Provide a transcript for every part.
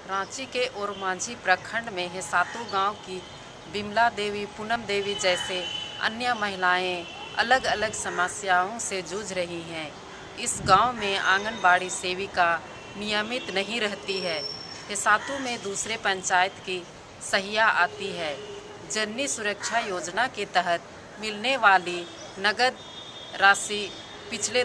रांची के ओरमांझी प्रखंड में हेसातु गांव की बिमला देवी, पूनम देवी जैसे अन्य महिलाएं अलग अलग समस्याओं से जूझ रही हैं। इस गांव में आंगनबाड़ी सेविका नियमित नहीं रहती है। हेसातु में दूसरे पंचायत की सहिया आती है। जननी सुरक्षा योजना के तहत मिलने वाली नगद राशि पिछले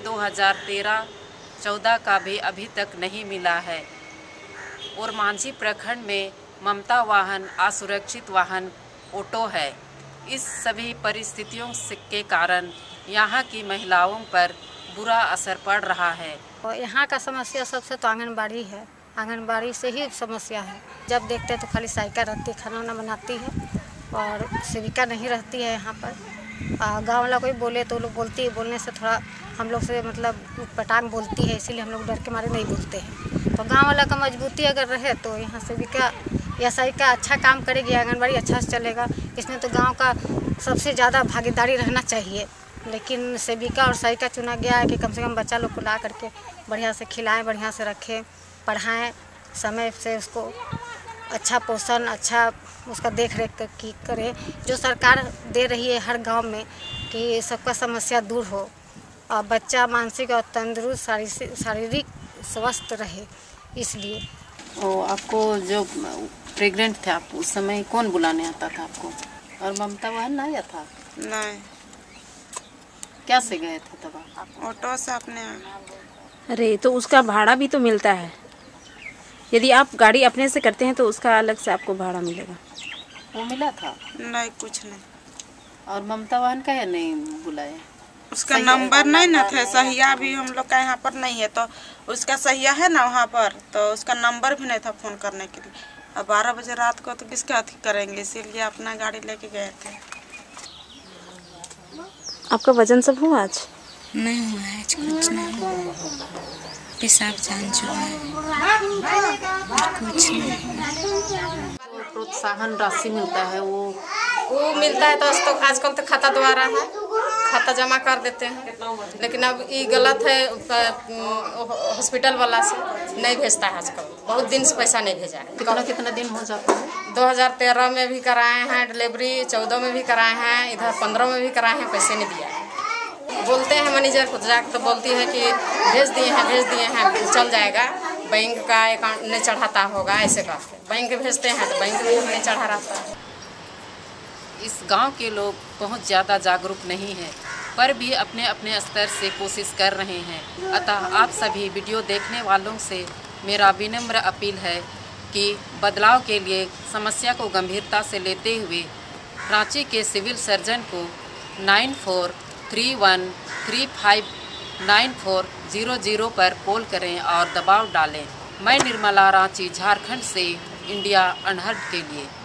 2013-14 का भी अभी तक नहीं मिला है। ओरमांझी प्रखंड में ममता वाहन असुरक्षित वाहन ऑटो है। इस सभी परिस्थितियों के कारण यहाँ की महिलाओं पर बुरा असर पड़ रहा है। और यहाँ का समस्या सबसे तो आंगनबाड़ी है। आंगनबाड़ी से ही समस्या है। जब देखते तो खाली साइका रहती है, खाना वाना बनाती है और सेविका नहीं रहती है यहाँ पर। गाँव वाला कोई बोले तो लोग बोलती है, बोलने से थोड़ा हम लोग से मतलब पटांग बोलती है, इसीलिए हम लोग डर के मारे नहीं बोलते हैं। तो गांव वाला का मजबूती अगर रहे तो यहाँ सेविका या सहायिका अच्छा काम करेगी, आंगनबाड़ी अच्छा से चलेगा। इसमें तो गांव का सबसे ज़्यादा भागीदारी रहना चाहिए। लेकिन सेविका और सहायिका चुना गया है कि कम से कम बच्चा लोग को ला करके बढ़िया से खिलाएं, बढ़िया से रखें, पढ़ाएं, समय से उसको अच्छा पोषण, अच्छा उसका देख रेख करे। जो सरकार दे रही है हर गांव में कि सबका समस्या दूर हो और बच्चा मानसिक और तंदुरुस्त शारीरिक स्वस्थ रहे, इसलिए। आपको जो प्रेग्नेंट थे आप, उस समय कौन बुलाने आता था आपको? और ममता वाहन आया था? नहीं। क्या से गए थे तब आप? ऑटो से अपने। अरे तो उसका भाड़ा भी तो मिलता है। यदि आप गाड़ी अपने से करते हैं तो उसका अलग से आपको भाड़ा मिलेगा। वो मिला था? नहीं, कुछ नहीं। और ममता वाहन का है नहीं बुलाया? उसका नंबर नहीं ना था। सहिया भी हम लोग का यहाँ पर नहीं है, तो उसका सहिया है ना वहाँ पर, तो उसका नंबर भी नहीं था फोन करने के लिए। अब 12 बजे रात को तो किसका अथी करेंगे, इसीलिए अपना गाड़ी लेके गए थे। आपका वजन सब हुआ आज? नहीं हुआ है, कुछ नहीं हुआ। पेशाब जान चुका है, कुछ नहीं। प्रोत्साहन राशि मिलता है वो मिलता है तो आजकल तो खाता द्वारा है, खाता जमा कर देते हैं। लेकिन अब ये गलत है, हॉस्पिटल वाला से नहीं भेजता है आजकल। बहुत दिन से पैसा नहीं भेजा है। कितना दिन हो जाता है? 2013 में भी कराए हैं डिलीवरी, 14 में भी कराए हैं, इधर 15 में भी कराए हैं, पैसे नहीं दिया है। बोलते हैं मैनेजर खुद जाकर, तो बोलती है कि भेज दिए हैं चल जाएगा, बैंक का अकाउंट नहीं चढ़ाता होगा, ऐसे करके बैंक भेजते हैं तो बैंक में नहीं चढ़ा रहता है। इस गांव के लोग बहुत ज़्यादा जागरूक नहीं हैं, पर भी अपने अपने स्तर से कोशिश कर रहे हैं। अतः आप सभी वीडियो देखने वालों से मेरा विनम्र अपील है कि बदलाव के लिए समस्या को गंभीरता से लेते हुए रांची के सिविल सर्जन को 9431359400 पर कॉल करें और दबाव डालें। मैं निर्मला, रांची, झारखंड से इंडिया अनहर्ड के लिए।